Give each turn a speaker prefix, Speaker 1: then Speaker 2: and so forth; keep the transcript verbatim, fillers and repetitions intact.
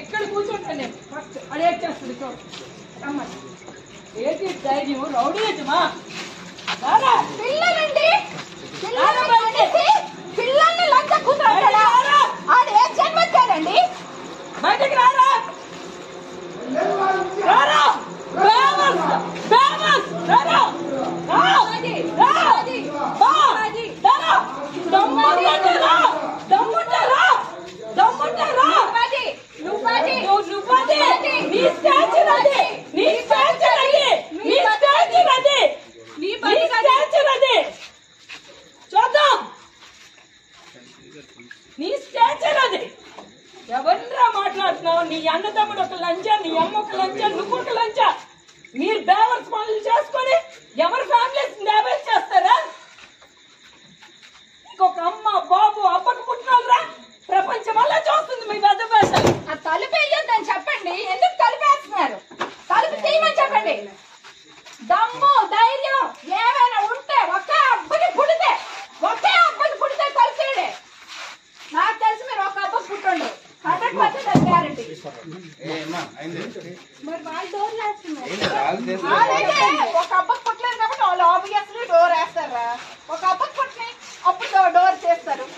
Speaker 1: ఇక్కడ కూర్చుంటాను నేను ఫస్ట్ అడేట్ చేస్తుంది చూడు రమ్మని ఏంటి ధైర్యం రౌడీ యజమా
Speaker 2: పిల్లలండి పిల్లల్ని లంచ కూతురు ఆడ ఏ జన్మచ్చాడండి
Speaker 1: బయటకు రారా రారా నీ స్టాచర్ అది ఎవరిరా మాట్లాడుతున్నావు నీ అన్నదమ్ముడు ఒక లంచా నీ అమ్మ ఒక లంచా నువ్వు ఒక లంచా మీరు డ్రైవర్స్ పనులు చేసుకొని ఎవరి ఫ్యామిలీస్ డ్యామేజ్ చేస్తారా ఇంకొక అమ్మ బాబు అప్పకు పుట్టినరా ప్రపంచం అలా చూస్తుంది మీ పెద్ద భాషలు
Speaker 2: ఆ తలుపు వేయొద్దని చెప్పండి ఎందుకు తలుపేస్తున్నారు తలుపు తీయమని చెప్పండి దమ్ము ధైర్యం ఏమైనా ఉంటే ఒకే అబ్బకి పుడితే ఒకే అబ్బకి పుడితే కలిసేడే నాకు తెలిసి మీరు ఒక అబ్బ పుట్టండు హండ్రెడ్ పర్సెంట్ గ్యారంటీ మరి వాళ్ళు డోర్ వేస్తున్నారు ఒక అబ్బకి పుట్టలేదు కాబట్టి వాళ్ళు ఆబ్వియస్లీ డోర్ వేస్తారా ఒక అబ్బకి పుట్టినాయి అప్పుడు డోర్ చేస్తారు